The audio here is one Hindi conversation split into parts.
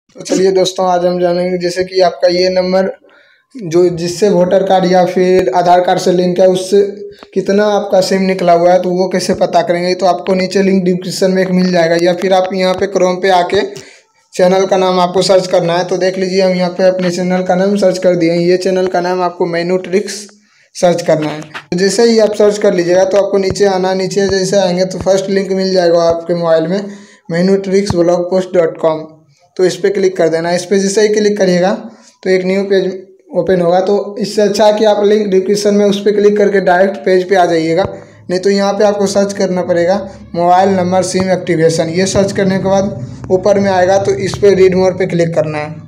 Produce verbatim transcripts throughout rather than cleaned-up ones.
तो चलिए दोस्तों, आज हम जानेंगे जैसे कि आपका ये नंबर जो जिससे वोटर कार्ड या फिर आधार कार्ड से लिंक है उससे कितना आपका सिम निकला हुआ है, तो वो कैसे पता करेंगे। तो आपको नीचे लिंक डिस्क्रिप्शन में एक मिल जाएगा, या फिर आप यहाँ पे क्रोम पे आके चैनल का नाम आपको सर्च करना है। तो देख लीजिए, हम यहाँ पे अपने चैनल का नाम सर्च कर दिए हैं। ये चैनल का नाम आपको मेनू ट्रिक्स सर्च करना है। तो जैसे ही आप सर्च कर लीजिएगा तो आपको नीचे आना, नीचे जैसे आएंगे तो फर्स्ट लिंक मिल जाएगा आपके मोबाइल में, menu tricks blog post dot com. तो इस पर क्लिक कर देना। इस पर जैसे ही क्लिक करिएगा तो एक न्यू पेज ओपन होगा। तो इससे अच्छा कि आप लिंक डिस्क्रिप्शन में उस पर क्लिक करके डायरेक्ट पेज पे आ जाइएगा, नहीं तो यहाँ पे आपको सर्च करना पड़ेगा मोबाइल नंबर सिम एक्टिवेशन। ये सर्च करने के बाद ऊपर में आएगा तो इस पर रीड मोर पे क्लिक करना है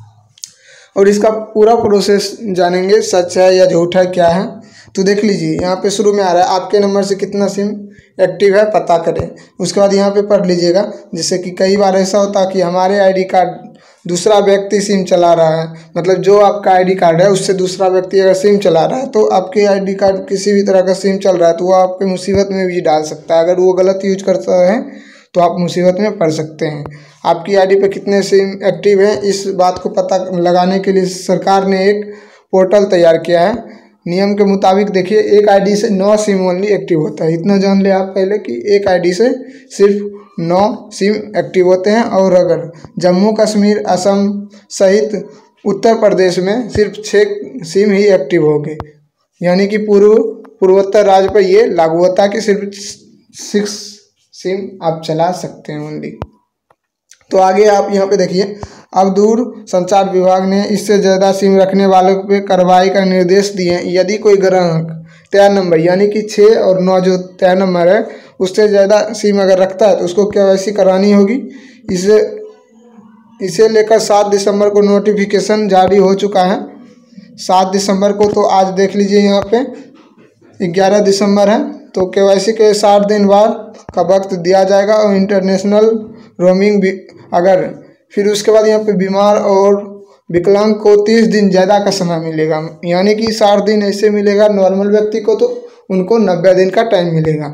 और इसका पूरा प्रोसेस जानेंगे, सच है या झूठ है क्या है। तो देख लीजिए, यहाँ पे शुरू में आ रहा है आपके नंबर से कितना सिम एक्टिव है पता करें। उसके बाद यहाँ पे पढ़ लीजिएगा, जैसे कि कई बार ऐसा होता है कि हमारे आईडी कार्ड दूसरा व्यक्ति सिम चला रहा है, मतलब जो आपका आईडी कार्ड है उससे दूसरा व्यक्ति अगर सिम चला रहा है तो आपके आईडी कार्ड किसी भी तरह का सिम चल रहा है तो वो आपके मुसीबत में भी डाल सकता है। अगर वो गलत यूज करता है तो आप मुसीबत में पड़ सकते हैं। आपकी आईडी पे कितने सिम एक्टिव हैं इस बात को पता लगाने के लिए सरकार ने एक पोर्टल तैयार किया है। नियम के मुताबिक देखिए, एक आईडी से नौ सिम ओनली एक्टिव होता है। इतना जान ले आप पहले कि एक आईडी से सिर्फ नौ सिम एक्टिव होते हैं, और अगर जम्मू कश्मीर, असम सहित उत्तर प्रदेश में सिर्फ छः सिम ही एक्टिव होंगे। यानी कि पूर्व पूर्वोत्तर राज्य पर ये लागू होता है कि सिर्फ सिक्स सिम आप चला सकते हैं ओनली। तो आगे आप यहाँ पे देखिए, अब दूर संचार विभाग ने इससे ज़्यादा सिम रखने वालों पे कार्रवाई का निर्देश दिए हैं। यदि कोई ग्राहक तय नंबर यानी कि छः और नौ जो तय नंबर है उससे ज़्यादा सिम अगर रखता है तो उसको केवाईसी करानी होगी। इसे इसे लेकर सात दिसंबर को नोटिफिकेशन जारी हो चुका है। सात दिसंबर को, तो आज देख लीजिए यहाँ पे ग्यारह दिसंबर है, तो केवाईसी के साठ दिन बाद का वक्त दिया जाएगा। और इंटरनेशनल रोमिंग भी अगर फिर उसके बाद यहाँ पे बीमार और विकलांग को तीस दिन ज़्यादा का समय मिलेगा, यानी कि साठ दिन ऐसे मिलेगा नॉर्मल व्यक्ति को, तो उनको नब्बे दिन का टाइम मिलेगा।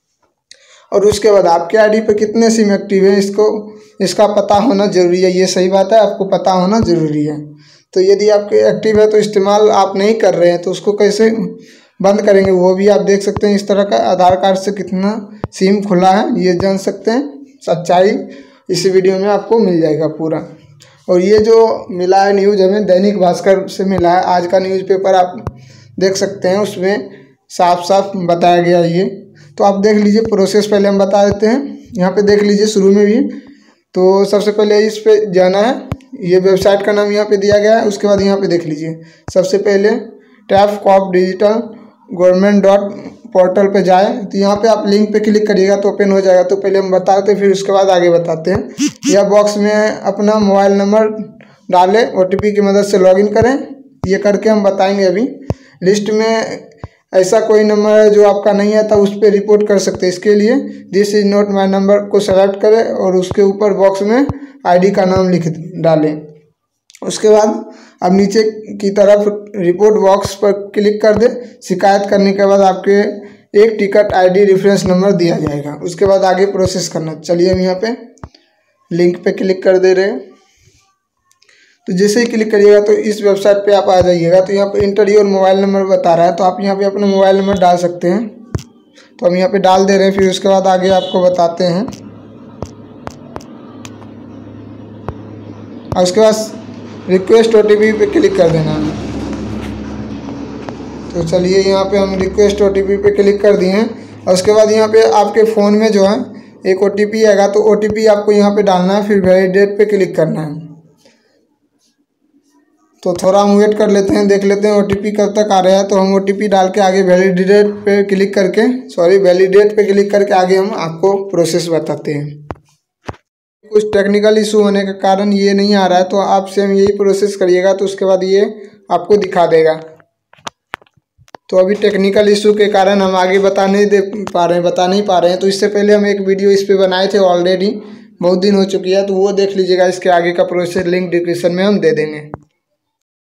और उसके बाद आपके आईडी पे कितने सिम एक्टिव है इसको इसका पता होना ज़रूरी है। ये सही बात है, आपको पता होना ज़रूरी है। तो यदि आपके एक्टिव है तो इस्तेमाल आप नहीं कर रहे हैं तो उसको कैसे बंद करेंगे वो भी आप देख सकते हैं। इस तरह का आधार कार्ड से कितना सिम खुला है ये जान सकते हैं। सच्चाई इस वीडियो में आपको मिल जाएगा पूरा। और ये जो मिला है न्यूज़ हमें दैनिक भास्कर से मिला है, आज का न्यूज़पेपर आप देख सकते हैं, उसमें साफ साफ बताया गया ये। तो आप देख लीजिए, प्रोसेस पहले हम बता देते हैं। यहाँ पे देख लीजिए शुरू में भी, तो सबसे पहले इस पे जाना है। ये वेबसाइट का नाम यहाँ पे दिया गया है। उसके बाद यहाँ पे देख लीजिए, सबसे पहले TAFCOP digital government dot portal पे जाए, तो यहाँ पे आप लिंक पे क्लिक करिएगा तो ओपन हो जाएगा। तो पहले हम बताते हैं, फिर उसके बाद आगे बताते हैं। यह बॉक्स में अपना मोबाइल नंबर डालें, ओ टी पी की मदद से लॉगिन करें। ये करके हम बताएंगे अभी। लिस्ट में ऐसा कोई नंबर है जो आपका नहीं आता, उस पर रिपोर्ट कर सकते हैं। इसके लिए this is not my number को सेलेक्ट करें और उसके ऊपर बॉक्स में आईडी का नाम लिख डालें। उसके बाद अब नीचे की तरफ रिपोर्ट बॉक्स पर क्लिक कर दें। शिकायत करने के बाद आपके एक टिकट आईडी रेफरेंस नंबर दिया जाएगा। उसके बाद आगे प्रोसेस करना। चलिए हम यहाँ पे लिंक पे क्लिक कर दे रहे हैं। तो जैसे ही क्लिक करिएगा तो इस वेबसाइट पे आप आ जाइएगा। तो यहाँ पे इंटर योर मोबाइल नंबर बता रहा है, तो आप यहाँ पे अपना मोबाइल नंबर डाल सकते हैं। तो हम यहाँ पे डाल दे रहे हैं, फिर उसके बाद आगे आपको बताते हैं। और उसके बाद रिक्वेस्ट ओ टी पी पे क्लिक कर देना है। तो चलिए यहाँ पे हम रिक्वेस्ट ओ टी पी पे क्लिक कर दिए हैं। और उसके बाद यहाँ पे आपके फ़ोन में जो है एक ओ टी पी आएगा, तो ओ टी पी आपको यहाँ पे डालना है, फिर वैलिडेट पे क्लिक करना है। तो थोड़ा हम वेट कर लेते हैं, देख लेते हैं ओ टी पी कब तक आ रहा है। तो हम ओ टी पी डाल के आगे वैलिडेट पे क्लिक करके सॉरी वैलिडेट पे क्लिक करके आगे हम आपको प्रोसेस बताते हैं। कुछ टेक्निकल इशू होने के कारण ये नहीं आ रहा है, तो आप सेम यही प्रोसेस करिएगा, तो उसके बाद ये आपको दिखा देगा। तो अभी टेक्निकल इशू के कारण हम आगे बता नहीं दे पा रहे हैं बता नहीं पा रहे हैं। तो इससे पहले हम एक वीडियो इस पे बनाए थे ऑलरेडी, बहुत दिन हो चुकी है, तो वो देख लीजिएगा। इसके आगे का प्रोसेस लिंक डिस्क्रिप्शन में हम दे देंगे।